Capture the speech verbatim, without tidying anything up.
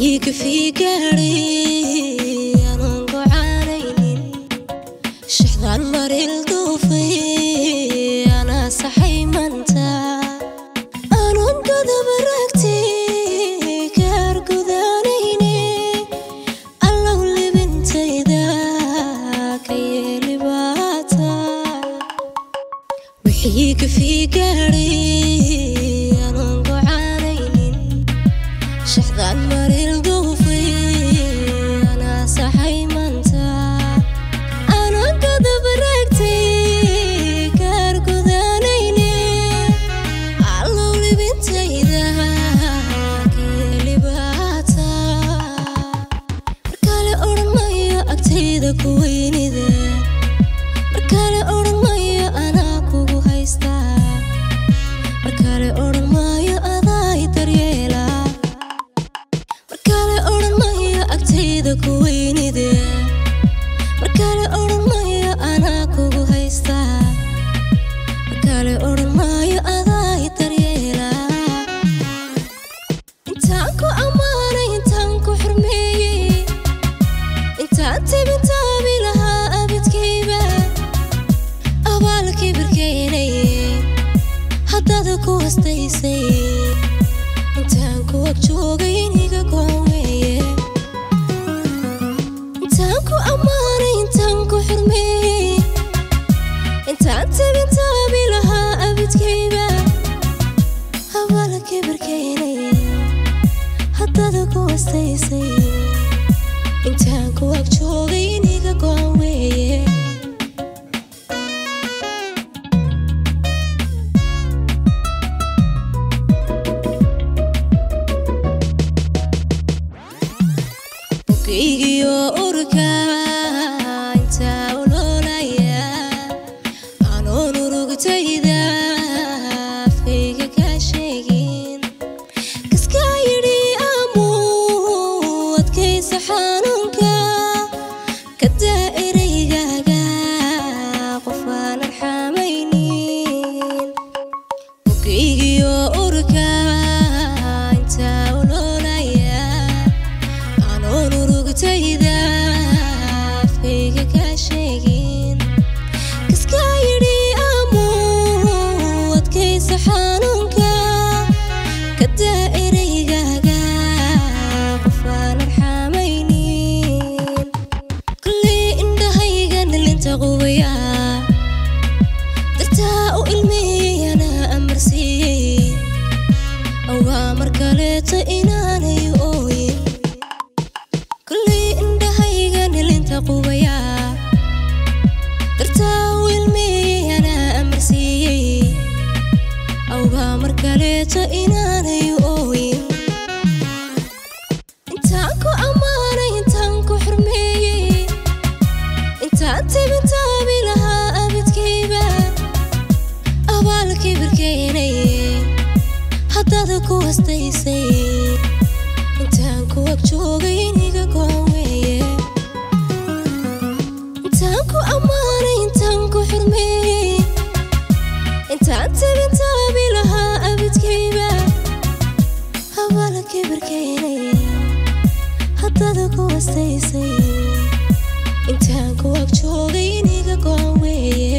وحيك في قاري أنا قعانين شحذان مريل دوفي أنا صحي منتا أنا قد بركتي كاركو ذانيني الله اللي بنتي ذاك يلي باتا وحيك في قاري أنا قعانين شحذان مريل دوفي أنا صحي منتا أنا قد بركتي كاركو ذانيني الله اللي بنتي ذاك يلي باتا مركالي أورن مايا أكتيدا كويني ذا مركالي أورن مايا أنا كوكو هايستا مركالي أورن مايا أذاي دريلا مركالي أورن مايا أكتيدا كويني ذا مركالي أورن مايا أنا كوكو هايستا مركالي أورن مايا أذاي دريلا intaanku ammaanay intaanku xurmeeyey intaan tibintaabi lahaa abidkayba abaalkii birkaynayey haddada ku hastaysay intaanku ag joogay iniga go'an weeye intaanku ammaanay intaanku xurmeeyey intaan tibintaabi lahaa abidkayba abaalkii birkaynayey haddada ku hastaysay intaanku ag joogay iniga go'an weeye bukaygiyo urka intaa uloolaya anoon urugtayda afkayga kaa sheegin kaskaa yidhi amuu adkaysa xanuunka kadaa eraygaaga qof aan arxamaynin bukaygiyo urka intaa uloolaya anoon urugtayda afkayga kaa sheegin kaskaa yidhi amuu adkaysa xanuunka kadaa eraygaaga qof aan arxamaynin kullii indhahaygan linta qubaya dartaa u ilmeeyey anaa amarsiiyey awaa mar kaleeto inaanay ooyin kullii indhahaygan linta qubaya dartaa u ilmeeyey anaa amarsiiyey awaa mar kaleeto inaanay ooyin intaan ku ammaanay intaan ku xurmeeyey intaan tibintaabi lahaa abidkayba abaalkii birkaynayey haddada ku hastaysay intaan ku ag joogay iniga go'an weeye intaan ku ammaanay intaan ku xurmeeyey intaan tibintaabi lahaa abidkayba abaalkii birkaynayey haddada ku hastaysay intaan ku ag joogay iniga go'an weeye